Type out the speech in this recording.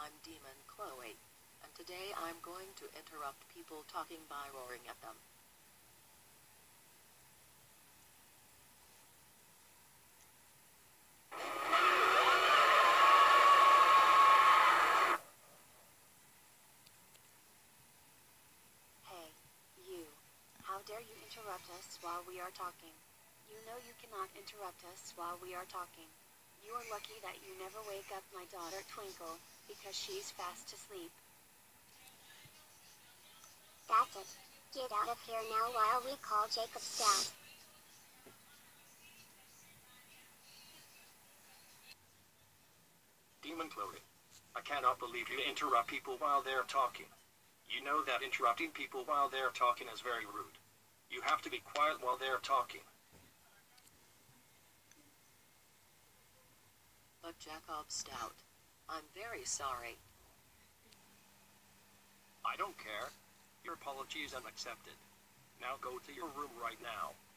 I'm Demon Chloe, and today I'm going to interrupt people talking by roaring at them. Hey, you. How dare you interrupt us while we are talking? You know you cannot interrupt us while we are talking. You are lucky that you never wake up my daughter Twinkle, because she's fast asleep. That's it. Get out of here now while we call Jacob's dad. Demon Chloe, I cannot believe you interrupt people while they're talking. You know that interrupting people while they're talking is very rude. You have to be quiet while they're talking. But Jacob Stout, I'm very sorry. I don't care. Your apology is unaccepted. Now go to your room right now.